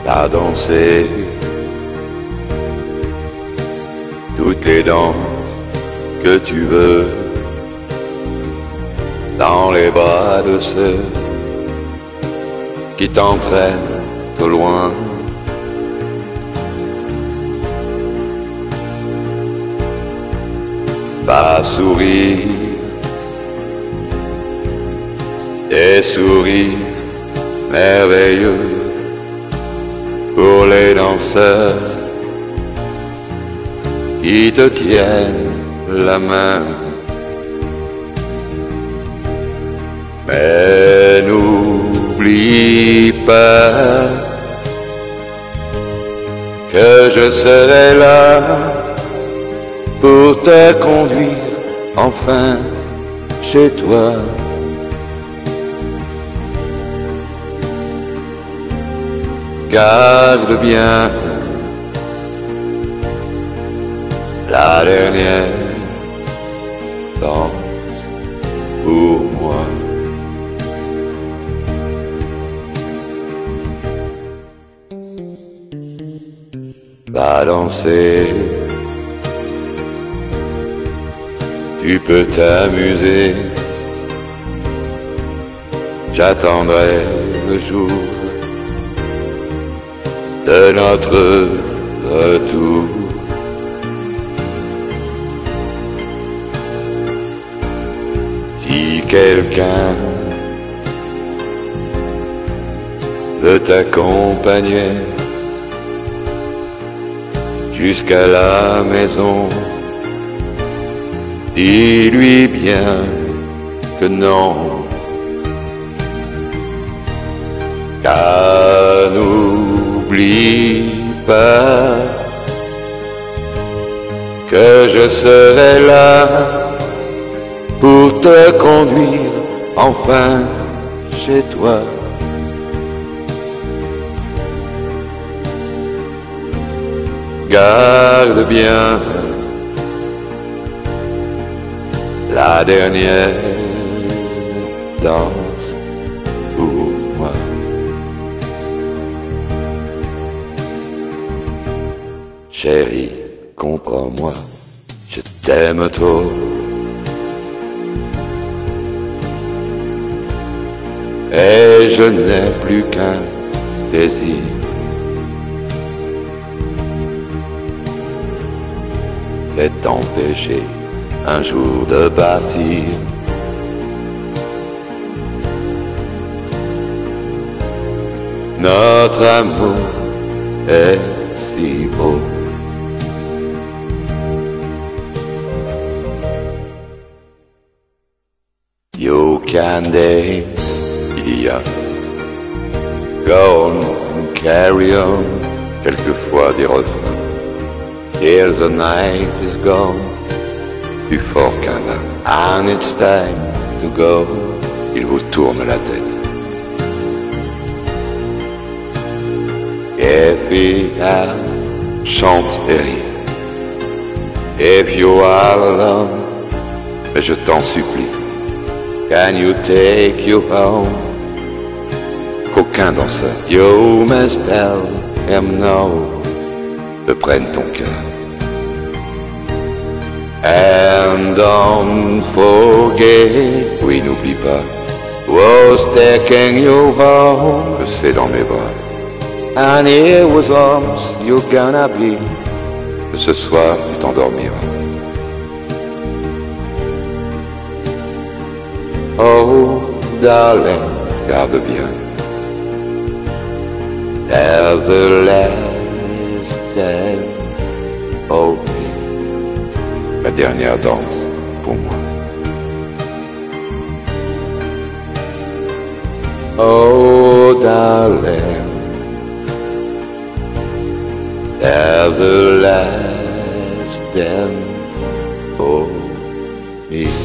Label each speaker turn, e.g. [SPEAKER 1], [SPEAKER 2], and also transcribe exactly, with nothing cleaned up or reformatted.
[SPEAKER 1] à danser toutes les danses que tu veux dans les bras de ceux qui t'entraînent au loin. Va sourire des sourires merveilleux pour les danseurs qui te tiennent la main. Mais n'oublie pas que je serai là pour te conduire enfin chez toi. Garde bien la dernière danse pour moi. Va danser, tu peux t'amuser, j'attendrai le jour de notre retour. Si quelqu'un veut t'accompagner jusqu'à la maison, dis-lui bien que non, car n'oublie pas que je serai là pour te conduire enfin chez toi. Garde bien la dernière danse pour moi. Chérie, comprends-moi, je t'aime trop. Et je n'ai plus qu'un désir, c'est t'empêcher un jour de partir. Notre amour est si beau. You can dance, yeah. Go on and carry on. Quelquefois des refrains. Till the night is gone. Plus fort qu'un vin. And it's time to go. Il vous tourne la tête. If he has, chante et rit. If you are alone, mais je t'en supplie, can you take you home? Qu'aucun danseur, you must tell him no, ne prenne ton cœur. And don't forget, oui n'oublie pas, was taking you home, que c'est dans mes bras. And here with arms you're gonna be, que ce soir tu t'endormiras. Oh darling, garde bien, there's a last dance, oh me, la dernière danse pour moi. Oh darling, there's a last dance for me.